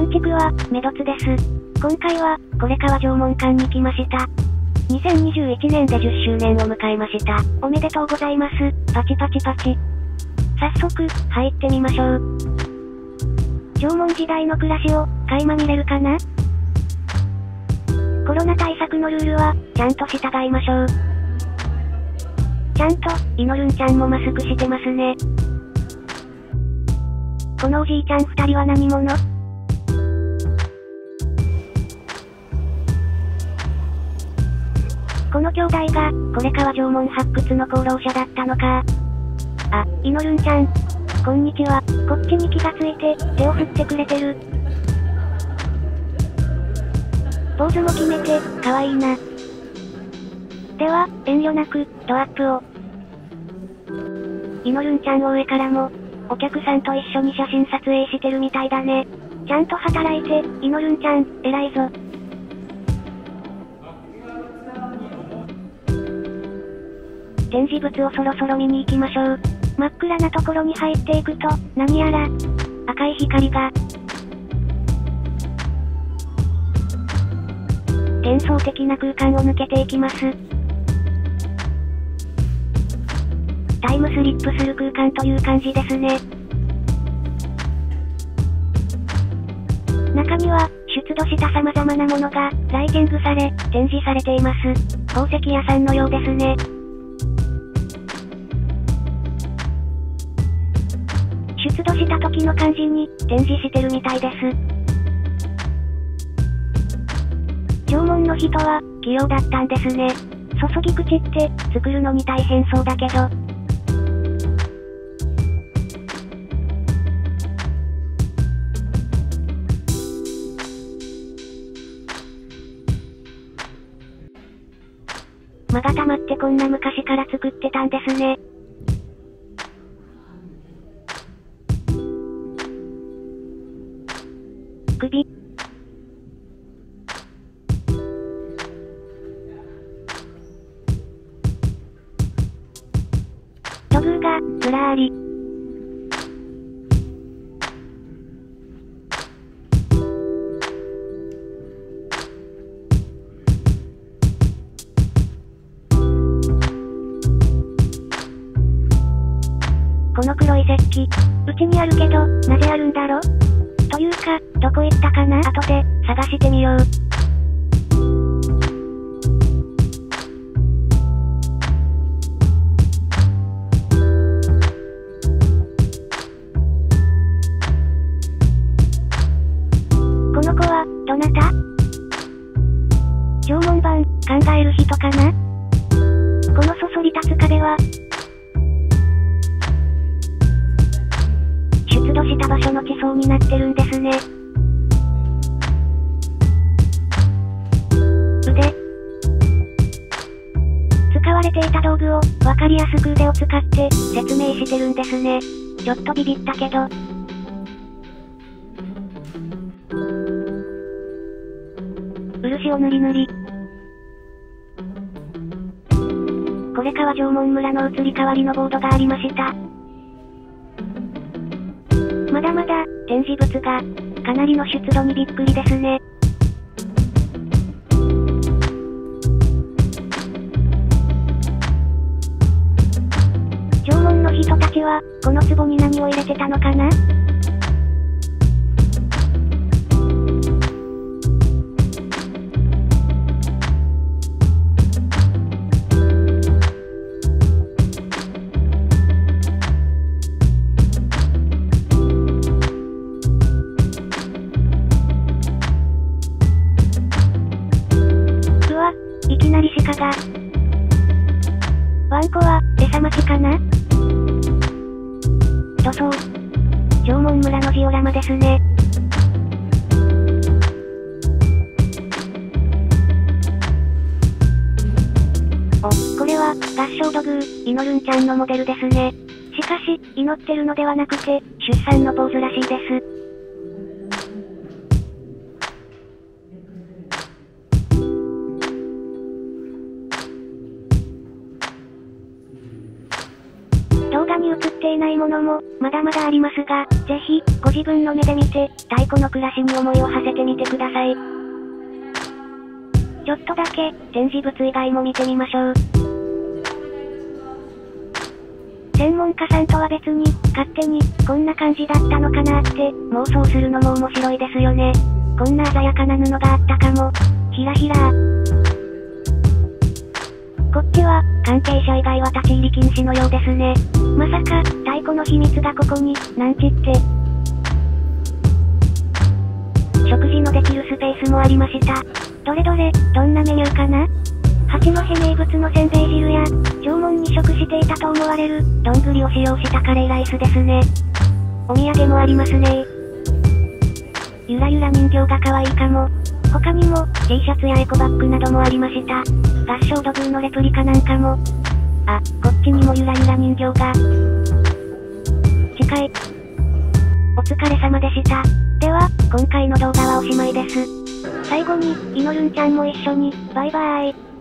んちくは、めどつです。今回は、これ川縄文館に来ました。2021年で10周年を迎えました。おめでとうございます。パチパチパチ。早速、入ってみましょう。縄文時代の暮らしを、垣間見れるかな？コロナ対策のルールは、ちゃんと従いましょう。ちゃんと、いのるんちゃんもマスクしてますね。このおじいちゃん二人は何者？この兄弟が、これ川縄文発掘の功労者だったのか。あ、いのるんちゃん。こんにちは。こっちに気がついて、手を振ってくれてる。ポーズも決めて、かわいいな。では、遠慮なく、ドアップを。いのるんちゃんを上からも、お客さんと一緒に写真撮影してるみたいだね。ちゃんと働いて、いのるんちゃん、偉いぞ。展示物をそろそろ見に行きましょう。真っ暗なところに入っていくと、何やら、赤い光が。幻想的な空間を抜けていきます。タイムスリップする空間という感じですね。中には、出土した様々なものが、ライティングされ、展示されています。宝石屋さんのようですね。出土した時の感じに、展示してるみたいです。縄文の人は、器用だったんですね。注ぎ口って、作るのに大変そうだけど。まがたまってこんな昔から作ってたんですね。首。土偶が、ずらーり。この黒い石器、うちにあるけど、なぜあるんだろ？というか、どこ行ったかな？後で、探してみよう。この子は、どなた？縄文版、考える人かな？このそそり立つ壁は、出土した場所の地層になってるんですね。腕。使われていた道具を、わかりやすく腕を使って説明してるんですね。ちょっとビビったけど。漆を塗り塗り。これ川縄文村の移り変わりのボードがありました。まだまだ、展示物が、かなりの出土にびっくりですね。縄文の人たちは、この壺に何を入れてたのかな？いきなり鹿が。ワンコは、餌待ちかな？塗装。縄文村のジオラマですね。お、これは、合唱土偶、いのるんちゃんのモデルですね。しかし、祈ってるのではなくて、出産のポーズらしいです。動画に映っていないものも、まだまだありますが、ぜひ、ご自分の目で見て、太古の暮らしに思いを馳せてみてください。ちょっとだけ、展示物以外も見てみましょう。専門家さんとは別に、勝手に、こんな感じだったのかなって、妄想するのも面白いですよね。こんな鮮やかな布があったかも。ひらひらこっちは、関係者以外は立ち入り禁止のようですね。まさか、太古の秘密がここに、なんちって。食事のできるスペースもありました。どれどれ、どんなメニューかな？八戸名物のせんべい汁や、縄文に食していたと思われる、丼を使用したカレーライスですね。お土産もありますね。ゆらゆら人形が可愛いかも。他にも、T シャツやエコバッグなどもありました。合唱土偶のレプリカなんかも。あ、こっちにもゆらゆら人形が。近い。お疲れ様でした。では、今回の動画はおしまいです。最後に、いのるんちゃんも一緒に、バイバーイ。